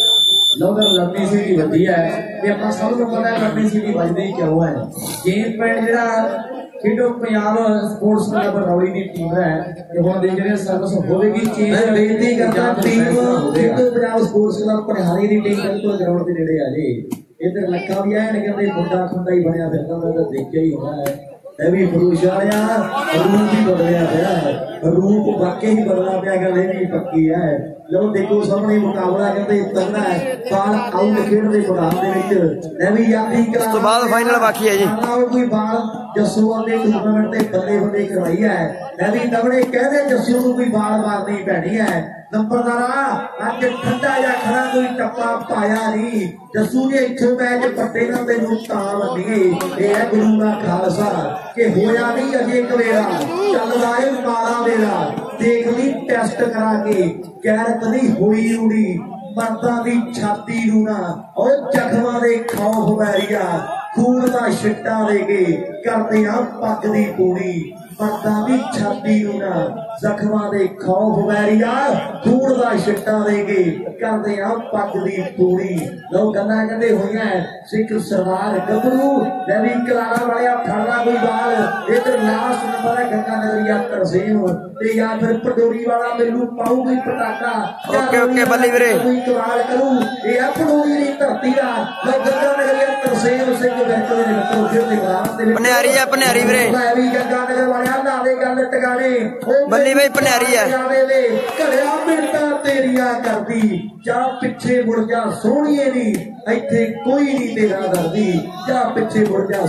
ਲੋਦਰ ਲੰਮੀ ਸੀਟੀ ਵੱਜੀ ਹੈ ਤੇ ਆਪਾਂ ਸਭ ਨੂੰ ਪਤਾ ਹੈ ਲੰਮੀ ਸੀਟੀ ਵੱਜਦੀ ਕਿਉਂ ਹੈ ਗੇਮ ਪੁਆਇੰਟ ਜਿਹੜਾ ਖੇਡੋ ਪੰਜਾਬ ਸਪੋਰਟਸ ਕਲੱਬ ਰੌਲੀ ਦੀ ਟੀਮ ਹੈ ਕਿ ਹੁਣ ਦੇਖ ਰਹੇ ਸਰਵਿਸ ਹੋਵੇਗੀ ਚੇਂਜ ਬੇਨਤੀ ਕਰਦਾ team Khedo Punjab sports club Padiari ਦੀ ਟੀਮ ਬਿਲਕੁਲ ਗਰਾਊਂਡ ਦੇ ਨੇੜੇ ਆ ਜੀ इधर लखा भी है कहते मुंडा खुंडा ही बनया फिरता मैं तो देखा ही होना है भी फरूश वालिया रूप ही बदलिया पाया है रूप वाकई ही बदला पाया गल भी पक्की है जब देखो सामने मुकाबला कहते तगड़ा है बाल आउट खेड के मैदान भी यादी उस तो बाद फाइनल बाकी है जी कोई बाल जस्सू वाले टूर्नामेंट से बल्ले बल्ले करवाई है भी तगड़े कहते जस्सू को कोई बाल मारनी पैनी है नंबरदारा अज ठंडा या खरा कोई टप्पा पाया नहीं जस्सू ने इथों मैच पट्टे ना तेनू तां लगी ये है गुरु का खालसा कि होया नहीं अजे कवेरा चल रहा है मारा वेला देख ली टेस्ट करा के गैरत नहीं हुई उड़ी मर्दा दी छाती नू ना और जख्मां दे खौफ वैरिया खून दा छिट्टा दे के करदे आ पग दी पूरी मर्दा दी छाती नू ना जख्मां दे खौफ वैरिया खून दा छिट्टा दे के करदे आ पग दी पूरी लोग गल्लां कहंदे होईयां सिख सरदार गबरू नवी कलारा वालिया फड़दा कोई बाल इधर लास्ट नंबर है गंगा नगरिया तरसेम ते या फिर पटोरी वाला मेनू पाऊ कोई पटाका ओके ओके बल्ली वीरे कोई कमाल करूं ये पटोरी दी धरती दा लोग गंगा नगरिया तरसेम सिंह बिल्कुल ने मित्रों फिर दे ग्राम दे पनियारी है पनियारी वीरे भी गंगा नगर वालिया नाले गल टकाने बल्ली भाई पनियारी है घड़िया मिनटा तेरिया करदी जा पिछे मुड़ जा सोहणीए नी इत्थे कोई नहीं तेरा दर्दी जा पिछे मुड़ जा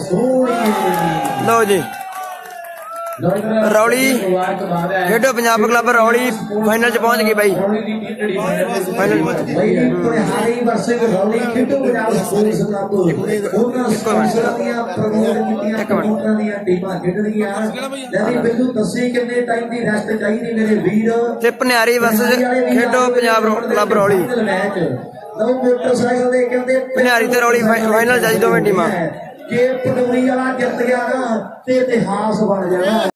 सोहणीए लो जी रौली खेडो पंजाब क्लब रौली फाइनल च पहुंच गई भाई final Paniari versus Khedo Punjab club Rauli Paniari ते रौली फाइनल जाई दोवें टीमां जे पटौरी वाला जित गया ना ते इतिहास बन जाना।